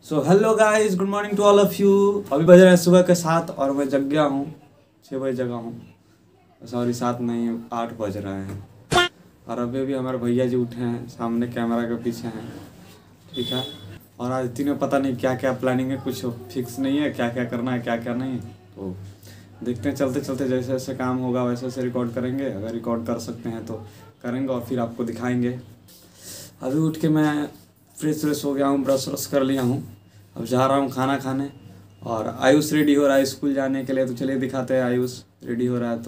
So hello guys, good morning to all of you. अभी बज रहे हैं सुबह के 7 और मैं जग गया हूँ 6 बजे जगा हूँ। सॉरी 7 नहीं 8 बज रहे हैं। और अभी हमारे भैया जी उठे हैं, सामने कैमरा के पीछे हैं, ठीक है। और आज दिन में पता नहीं क्या क्या प्लानिंग है, कुछ फिक्स नहीं है क्या क्या करना है क्या क्या नहीं। तो देखते हैं, चलते चलते जैसे जैसे काम होगा वैसे वैसे रिकॉर्ड करेंगे। अगर रिकॉर्ड कर सकते हैं तो करेंगे और फिर आपको दिखाएंगे। अभी उठ के मैं फ्रेश हो गया हूँ, ब्रश व्रश कर लिया हूँ। अब जा रहा हूँ खाना खाने और आयुष रेडी हो रहा है स्कूल जाने के लिए। तो चलिए दिखाते हैं आयुष रेडी हो रहा है। तो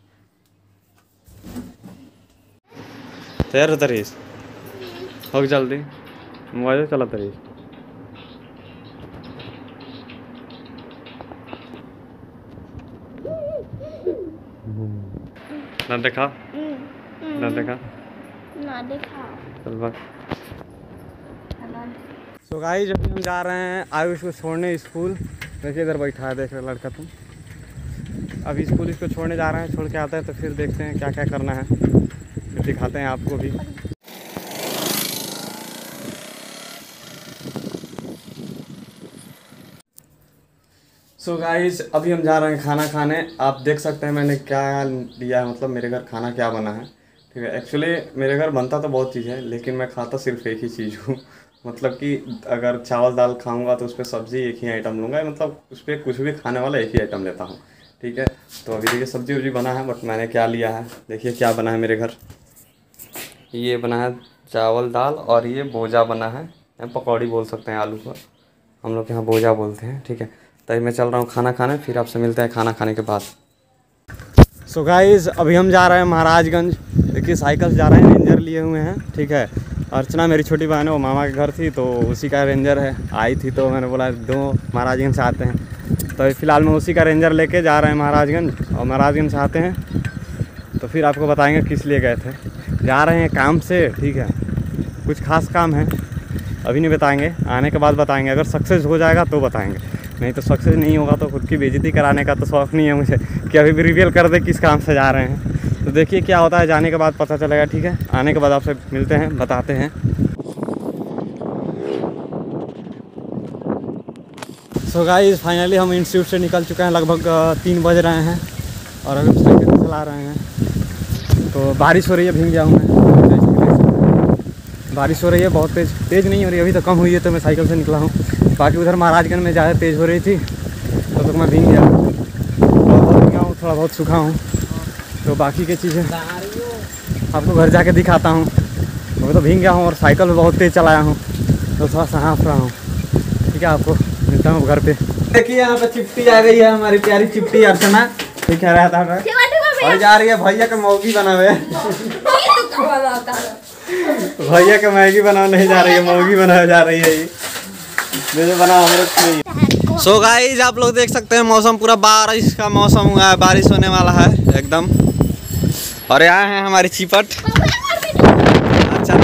तैयार हो तरीस हो जल्दी मोबाइल चला तरीस ना देखा ना देखा ना देखा। चल बात। तो गाइस जब हम जा रहे हैं आयुष को छोड़ने स्कूल। देखिए इधर बैठा है, देख रहे लड़का तुम। अभी स्कूल इसको छोड़ने जा रहे हैं, छोड़ के आते हैं तो फिर देखते हैं क्या क्या करना है, फिर दिखाते हैं आपको भी। सो गाइस अभी हम जा रहे हैं खाना खाने। आप देख सकते हैं मैंने क्या लिया है, मतलब मेरे घर खाना क्या बना है, ठीक है। एक्चुअली मेरे घर बनता तो बहुत चीज़ है लेकिन मैं खाता सिर्फ एक ही चीज़ हूँ। मतलब कि अगर चावल दाल खाऊंगा तो उस पर सब्ज़ी एक ही आइटम लूँगा, मतलब उस पर कुछ भी खाने वाला एक ही आइटम लेता हूँ, ठीक है। तो अभी देखिए सब्ज़ी वब्जी बना है, बट मैंने क्या लिया है देखिए क्या बना है मेरे घर। ये बना है चावल दाल और ये बोजा बना है, पकौड़ी बोल सकते हैं आलू का, हम लोग यहाँ बोजा बोलते हैं, ठीक है। तभी मैं चल रहा हूँ खाना खाने, फिर आपसे मिलते हैं खाना खाने के बाद। सो गाइस अभी हम जा रहे हैं महाराजगंज। देखिए साइकिल से जा रहे हैं, रेंजर लिए हुए हैं, ठीक है। अर्चना मेरी छोटी बहन है, वो मामा के घर थी तो उसी का रेंजर है, आई थी तो मैंने बोला दो महाराजगंज से आते हैं। तो फ़िलहाल मैं उसी का रेंजर लेके जा रहे हैं महाराजगंज, और महाराजगंज से आते हैं तो फिर आपको बताएंगे किस लिए गए थे। जा रहे हैं काम से, ठीक है, कुछ खास काम है, अभी नहीं बताएंगे, आने के बाद बताएंगे। अगर सक्सेस हो जाएगा तो बताएंगे, नहीं तो सक्सेस नहीं होगा तो खुद की बेइज्जती कराने का तो शौक़ नहीं है मुझे कि अभी भी रिवील कर दे किस काम से जा रहे हैं। तो देखिए क्या होता है, जाने के बाद पता चलेगा, ठीक है। आने के बाद आपसे मिलते हैं, बताते हैं। सो गाइस फाइनली हम इंस्टीट्यूट से निकल चुके हैं, लगभग 3 बज रहे हैं और अभी हम साइकिल चला रहे हैं। तो बारिश हो रही है, भीग गया हूँ मैं। बारिश हो रही है बहुत तेज़ नहीं हो रही, अभी तो कम हुई है तो मैं साइकिल से निकला हूँ। बाकी उधर महाराजगंज में ज़्यादा तेज़ हो रही थी तो मैं भीग गया, हूँ थोड़ा बहुत सूखा हूँ। तो बाकी की चीज़ें आपको घर जाके दिखाता हूँ। मैं तो भीग गया हूँ और साइकिल में बहुत तेज़ चलाया हूँ तो थोड़ा सा हाँफ रहा हूँ, ठीक है। आपको मिलता हूँ घर पे। देखिए यहाँ पे चिप्टी आ गई है, हमारी प्यारी चिप्टी अर्चना, ठीक है। रहता है और जा रही है भैया का मैगी बनावे। भैया का मैगी बनाने नहीं जा रही है, मैगी बनाने जा रही है, ये बना हम लोग। सो गाइस आप लोग देख सकते हैं मौसम पूरा बारिश का मौसम हुआ है, बारिश होने वाला है एकदम। और यहाँ है हमारी चिपट। अच्छा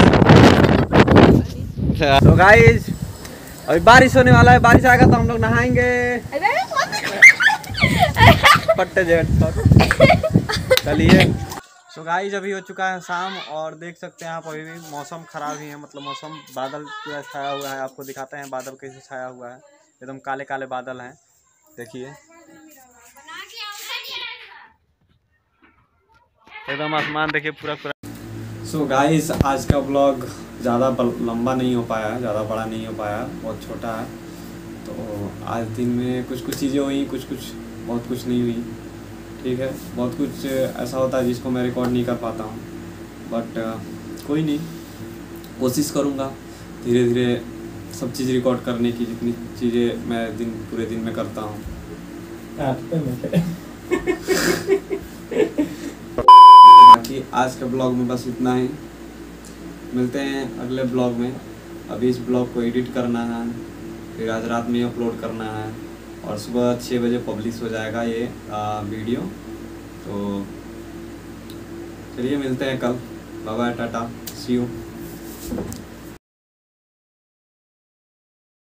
तो गाइस अभी बारिश होने वाला है, बारिश आएगा तो हम लोग नहाएंगे। पट्टे चलिए। सो गाइस अभी हो चुका है शाम और देख सकते हैं आप अभी भी मौसम ख़राब ही है, मतलब मौसम बादल पूरा छाया हुआ है। आपको दिखाते हैं बादल कैसे छाया हुआ है, एकदम काले काले बादल हैं, देखिए एकदम आसमान देखिए पूरा पूरा। सो गाइस आज का ब्लॉग ज़्यादा लंबा नहीं हो पाया है, ज़्यादा बड़ा नहीं हो पाया, बहुत छोटा है। तो आज दिन में कुछ कुछ चीज़ें हुई, कुछ बहुत कुछ नहीं हुई, ठीक है। बहुत कुछ ऐसा होता है जिसको मैं रिकॉर्ड नहीं कर पाता हूँ, बट कोई नहीं, कोशिश करूँगा धीरे धीरे सब चीज़ रिकॉर्ड करने की, जितनी चीज़ें मैं पूरे दिन में करता हूँ। बाकी आज के ब्लॉग में बस इतना ही, मिलते हैं अगले ब्लॉग में। अभी इस ब्लॉग को एडिट करना है, फिर आज रात में अपलोड करना है और सुबह 6 बजे पब्लिश हो जाएगा ये वीडियो। तो चलिए मिलते हैं कल, bye bye, tata, see you.